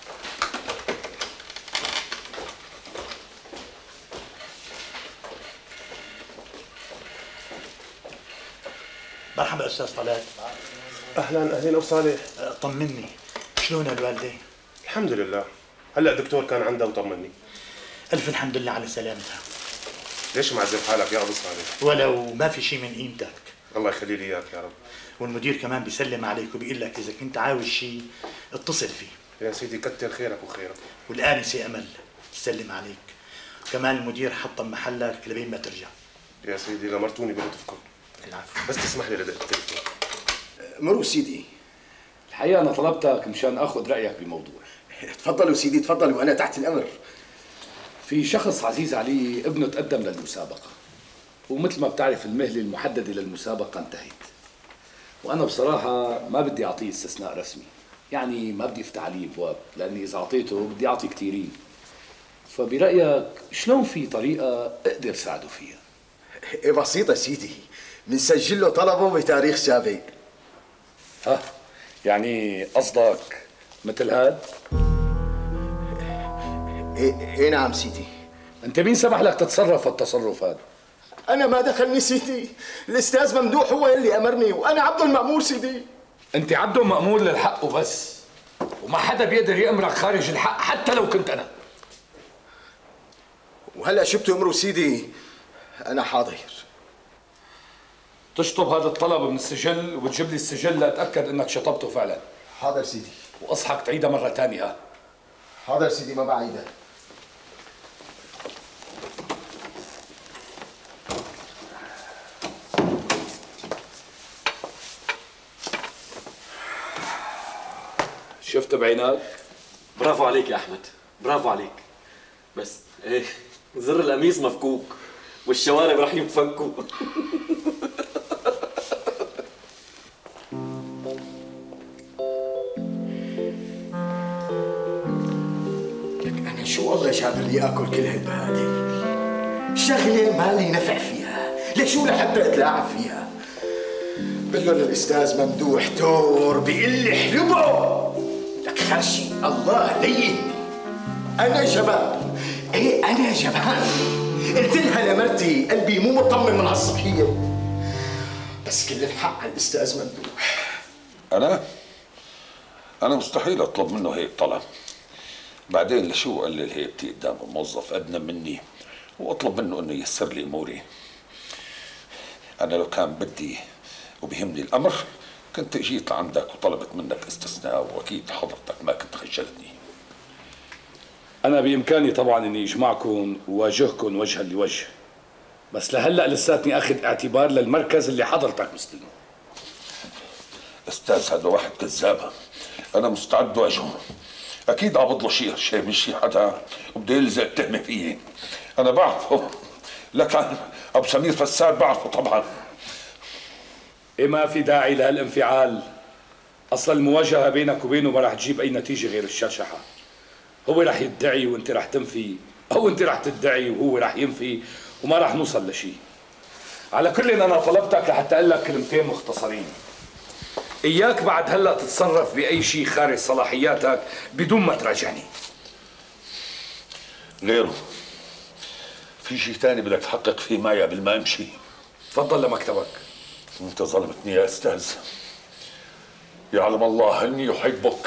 مرحبا استاذ طلال. اهلا اهلين ابو صالح. طمني، شلون الوالده؟ الحمد لله، هلا الدكتور كان عندها وطمني. الف الحمد لله على سلامتها. ليش معذب حالك يا ابو صالح؟ ولو ما في شيء من قيمتك. الله يخلي لي اياك يا رب. والمدير كمان بيسلم عليك وبيقول لك اذا كنت عاوز شيء اتصل فيه. يا سيدي كتر خيرك وخيرك. والآنسة أمل تسلم عليك. كمان المدير حطم محلك لبين ما ترجع. يا سيدي غمرتوني بلطفكم. العفو. بس تسمح لي ردق التليفون. مروا سيدي. الحقيقة أنا طلبتك مشان آخذ رأيك بموضوع. تفضلوا سيدي تفضلوا، أنا تحت الأمر. في شخص عزيز علي ابنه تقدم للمسابقة، ومثل ما بتعرف المهلة المحددة للمسابقة انتهت، وأنا بصراحة ما بدي أعطيه استثناء رسمي، يعني ما بدي أفتح عليه أبواب، لأني إذا أعطيته بدي أعطي كثيرين. فبرأيك شلون في طريقة أقدر ساعده فيها؟ بسيطة سيدي، بنسجل له طلبه بتاريخ سابق. ها يعني قصدك مثل هاد؟ إيه نعم سيدي. أنت مين سمح لك تتصرف التصرف هذا؟ أنا ما دخلني سيدي، الأستاذ ممدوح هو اللي أمرني وأنا عبد المأمور سيدي. أنت عبد مأمور للحق وبس، وما حدا بيقدر يأمرك خارج الحق حتى لو كنت أنا. وهلا شو بتأمروا سيدي؟ أنا حاضر. تشطب هذا الطلب من السجل وتجيب لي السجل لأتأكد إنك شطبته فعلا. حاضر سيدي. وأصحك تعيدها مرة ثانية. ها؟ حاضر سيدي ما بعيدها. شفت بعينك؟ برافو عليك يا أحمد، برافو عليك. بس إيه زر القميص مفكوك والشوارب رح ينفكوا. لك أنا شو والله جابر لي آكل كل هالبهادل؟ شغلة مالي نفع فيها، لشو لحتى أتلاعب فيها؟ بقول له الأستاذ ممدوح تور بيقول لي احلبه. لك خرشي الله ليني، أنا جبان. إيه أنا جبان. قلت لها لمرتي قلبي مو مطمن من هالصبحية، بس كل الحق على الأستاذ ممدوح. أنا مستحيل أطلب منه هيك طلب. بعدين لشو أقلل هيبتي قدام موظف أدنى مني وأطلب منه إنه ييسر لي أموري؟ أنا لو كان بدي وبيهمني الأمر كنت اجيت لعندك وطلبت منك استثناء، واكيد حضرتك ما كنت خجلتني. أنا بإمكاني طبعا إني أجمعكم وواجهكم وجها لوجه، بس لهلا لساتني أخذ اعتبار للمركز اللي حضرتك مستلمه. أستاذ هذا واحد كذاب، أنا مستعد واجهه، اكيد قابض له شيء من شي حدا وبده يلزق التهمه فيي. انا بعرفه، لكن ابو سمير فساد بعرفه طبعا. إيه ما في داعي لهالانفعال. اصلا المواجهه بينك وبينه ما راح تجيب اي نتيجه غير الشرشحه. هو راح يدعي وانت راح تنفي، او انت راح تدعي وهو راح ينفي، وما راح نوصل لشيء. على كل انا طلبتك لحتى اقول لك كلمتين مختصرين. اياك بعد هلا تتصرف باي شيء خارج صلاحياتك بدون ما تراجعني. غيره في شيء ثاني بدك تحقق فيه معي قبل ما امشي؟ تفضل لمكتبك. انت ظلمتني يا استاذ. يعلم الله اني احبك.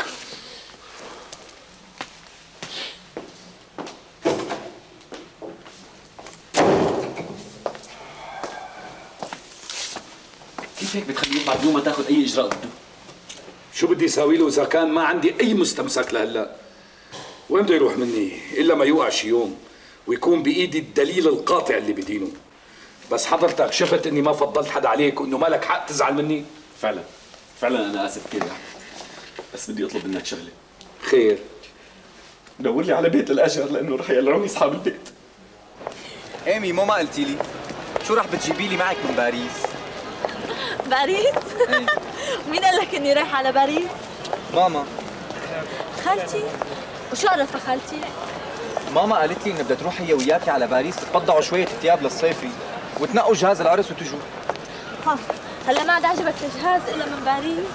كيف هيك بتخليه بعد يوم ما تاخذ اي اجراء ضده؟ شو بدي اساوي له اذا كان ما عندي اي مستمسك لهلا؟ وين بده يروح مني الا ما يوقع شي يوم ويكون بايدي الدليل القاطع اللي بدينه. بس حضرتك شفت اني ما فضلت حدا عليك وانه مالك حق تزعل مني؟ فعلا انا اسف كثير يا احمد، بس بدي اطلب منك شغله. خير؟ دور لي على بيت الاجر لانه رح يقلعوني اصحاب البيت. ايمي ما قلتي لي شو رح بتجيبي لي معك من باريس؟ باريس؟ مين قال لك اني رايحه على باريس؟ ماما. خالتي؟ وشو عرفها خالتي؟ ماما قالت لي انها بدها تروح هي وياكي على باريس تطبعوا شويه ثياب للصيفي وتنقوا جهاز العرس وتجوا. ها هلا ما عاد عجبك الجهاز الا من باريس؟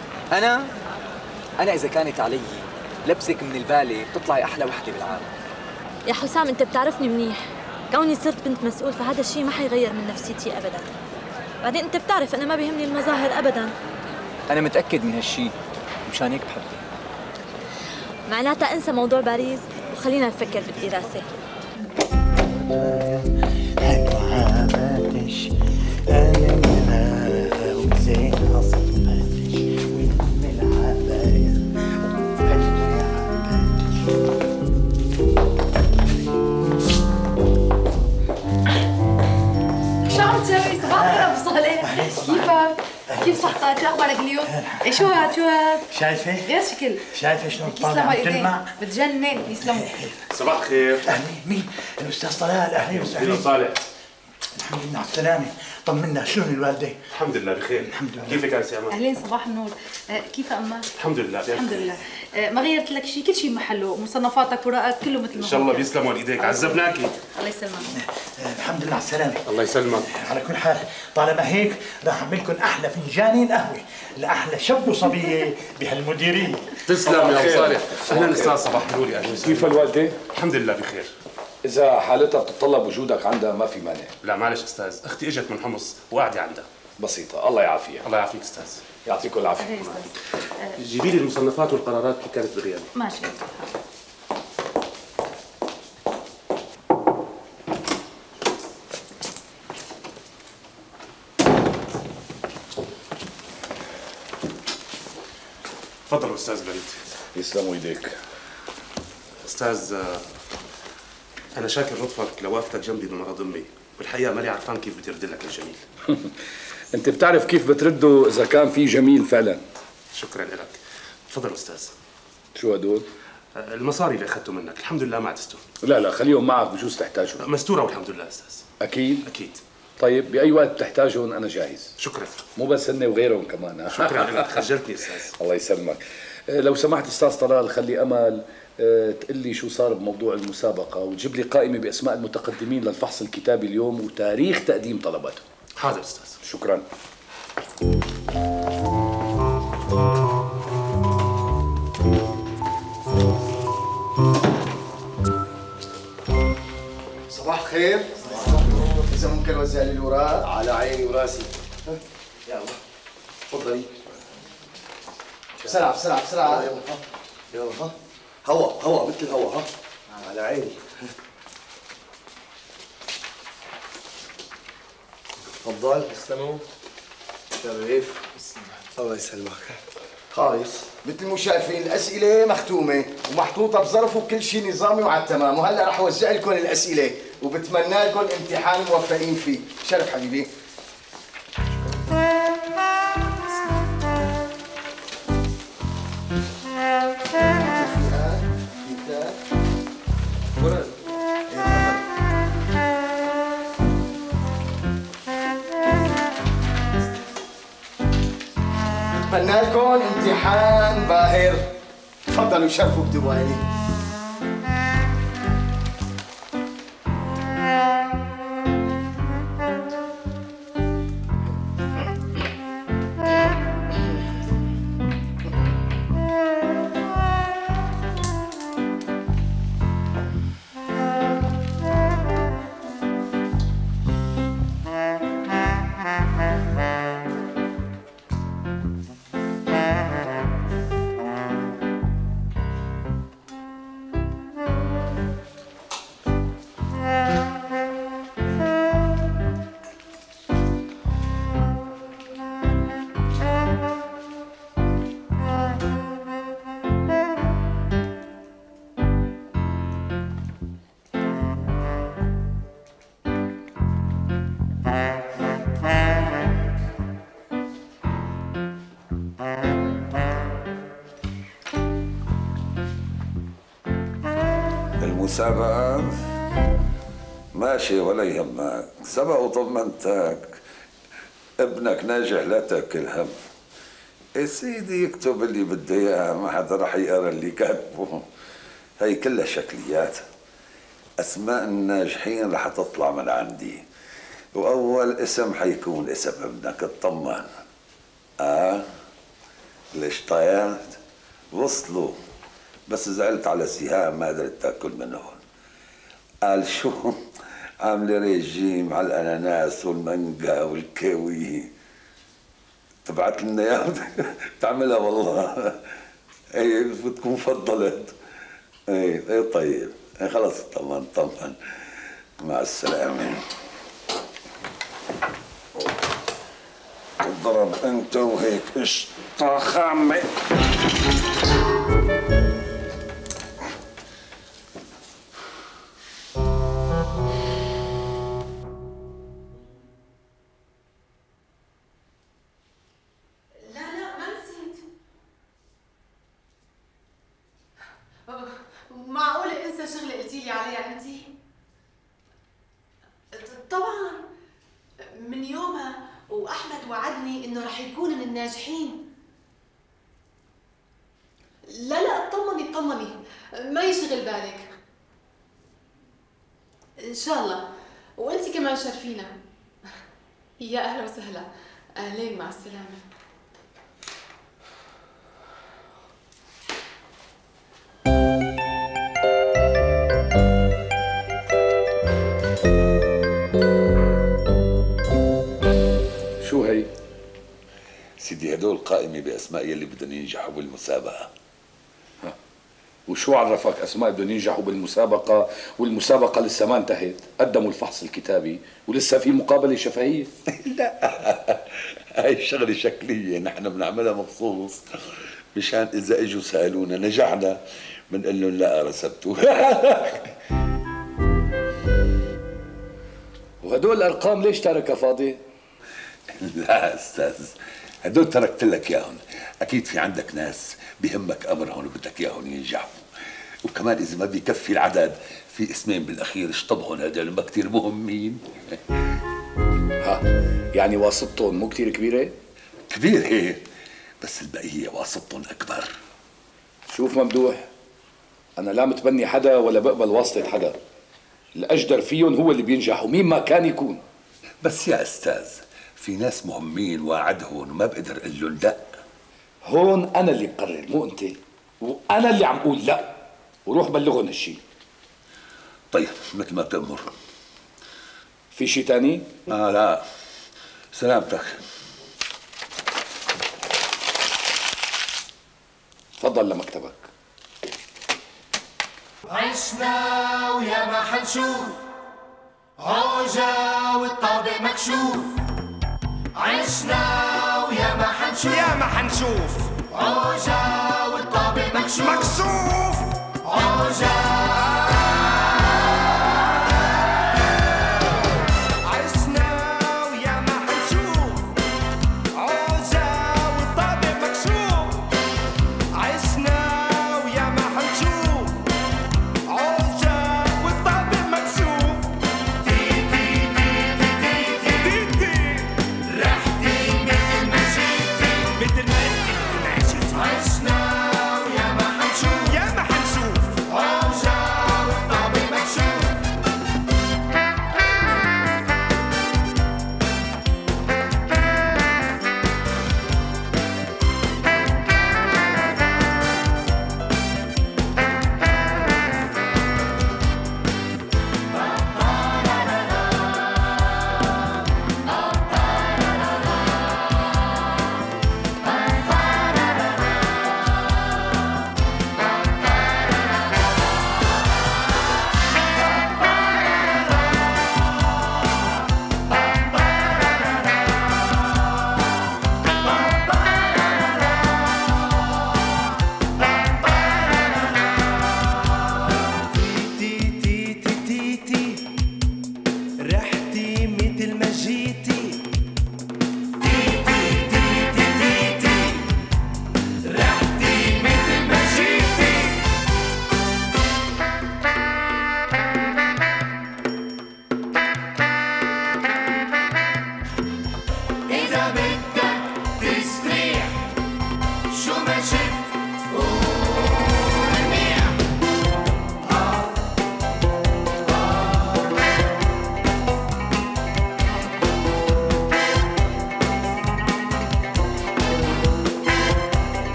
انا اذا كانت علي لبسك من البالة بتطلعي احلى وحده بالعالم. يا حسام انت بتعرفني منيح، كوني صرت بنت مسؤول فهذا الشيء ما حيغير من نفسيتي ابدا. بعدين انت بتعرف انا ما بيهمني المظاهر ابدا. انا متاكد من هالشيء مشان هيك بحبك. معناتها انسى موضوع باريس وخلينا نفكر بالدراسه. شو عم تسوي؟ صباح الخير ابو صالح، كيفك؟ كيف صحتك؟ شو اخبارك اليوم؟ شو هاد؟ شايفه؟ غير شكل. شايفه شلون الطاولة عم تلمع؟ بتجنن. يسلموا. صباح الخير. اهلين. مين؟ الاستاذ طلال. اهلين وسهلين. صالح. الحمد لله على السلامة. طمنا، شلون الوالدة؟ الحمد لله بخير. الحمد لله. كيفك يا سي امان؟ اهلين صباح النور. كيف امال؟ الحمد لله. الحمد لله. ما غيرت لك شيء، كل شيء محله، مصنفاتك ورقك كله مثل ما هو. ان شاء الله بيسلموا ايديك، عذبناكي. الله يسلمك. الحمد لله على السلامة. الله يسلمك. على كل حال طالما هيك راح اعمل لكم احلى فنجانين قهوة لاحلى شاب وصبية بهالمديرية. تسلم يا ابو صالح. اهلا استاذ صباح النور. يا اهلا. كيف الوالدة؟ الحمد لله بخير. إذا حالتها بتتطلب وجودك عندها ما في مانع. لا معلش استاذ، اختي اجت من حمص وقاعده عندها. بسيطة، الله يعافيها. الله يعافيك استاذ. يعطيكم العافية. جيبي لي المصنفات والقرارات اللي كانت بغيابي. ماشي. تفضل استاذ بنت. يسلموا ايديك. استاذ انا شاكر لطفك لوقفتك جنبي بمرض امي، بالحقيقه مالي عرفان كيف بدي ارد لك الجميل. انت بتعرف كيف بترده اذا كان في جميل فعلا. شكرا لك. تفضل استاذ. شو هدول؟ المصاري اللي اخذته منك، الحمد لله ما عجزتهم. لا خليهم معك بجوز تحتاجهم. مستوره والحمد لله استاذ. اكيد؟ اكيد. طيب باي وقت بتحتاجهم انا جاهز. شكرا. مو بس هن وغيرهم كمان. شكرا لك، خجلتني استاذ. الله يسلمك. لو سمحت استاذ طلال خلي امل تقول لي شو صار بموضوع المسابقة وتجيب لي قائمة بأسماء المتقدمين للفحص الكتابي اليوم وتاريخ تقديم طلباتهم. حاضر استاذ. شكرا. صباح الخير. إذا ممكن أوزع لي الأوراق. على عيني وراسي. يلا تفضلي. بسرعة بسرعة بسرعة. يلا ها. هوا مثل الهوا ها. على عيني. تفضل. تسلموا. شريف. الله يسلمك. خالص مثل ما شايفين الأسئلة مختومة ومحطوطة بظرف وكل شيء نظامي وعلى التمام، وهلا رح أوزع لكم الأسئلة وبتمنى لكم امتحان موفقين فيه. شرف حبيبي. عملنا لكم امتحان باهر. تفضلوا شرفوا بدواني. المسابقة ماشي ولا يهمك، سبق وطمنتك، ابنك ناجح لا تاكل هم. يا سيدي يكتب اللي بده اياه، ما حدا رح يقرا اللي كاتبه. هي كلها شكليات. اسماء الناجحين رح تطلع من عندي، واول اسم حيكون اسم ابنك. اطمن. ليش طيرت؟ وصلوا، بس زعلت على سهام ما قدرت تاكل منهم. قال شو عامله ريجيم على الاناناس والمانجا والكاوي. تبعت لنا اياها تعملها والله. اي بتكون فضلت. اي طيب خلص طمن. مع السلامه. اضرب انت وهيك قشطه خامه. معقولة انسى شغلة قلتي لي عليها انت؟ طبعا من يومها واحمد وعدني انه رح يكون من الناجحين. لا اطمني ما يشغل بالك ان شاء الله. وانت كمان شرفينا. يا اهلا وسهلا. اهلين، مع السلامة. شو هي؟ سيدي هدول قائمة بأسماء يلي بدهم ينجحوا بالمسابقة. وشو عرفك أسماء بدهم ينجحوا بالمسابقة والمسابقة لسه ما انتهت؟ قدموا الفحص الكتابي ولسه في مقابلة شفهية؟ لا هاي شغلة شكلية نحن بنعملها مخصوص مشان إذا إجوا سألونا نجحنا بنقول لهم لا رسبتوا. وهدول الأرقام ليش تاركها فاضي؟ لا أستاذ، هدول تركت لك إياهم. أكيد في عندك ناس بهمك أمرهم وبدك إياهم ينجحوا، وكمان إذا ما بيكفي العدد في اسمين بالأخير اشطبهم هدول ما كتير مهمين. يعني واسطتهم مو كتير كبيرة؟ كبير إيه، بس البقية واسطتهم أكبر. شوف ممدوح، أنا لا متبني حدا ولا بقبل واسطة حدا. الأجدر فيهم هو اللي بينجح ومين ما كان يكون. بس يا أستاذ في ناس مهمين واعدهم وما بقدر اقول لهم لا. هون انا اللي بقرر مو انت، وانا اللي عم اقول لا، وروح بلغهم هالشيء. طيب مثل ما تأمر. في شيء تاني؟ لا سلامتك. تفضل لمكتبك. عشنا ويا ما حنشوف عوجة والطابق مكشوف. عشنا ويا ما حنشوف عوجة والطابق مكشوف. عوجة عشنا ويا ما حنشوف عوجة والطابق مكشوف. عشنا ويا ما حنشوف عوجة والطابق مكشوف. تي تي تي تي تي تي تي رحتي مثل ما جيتي مثل ما انت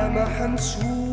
ما حنشوف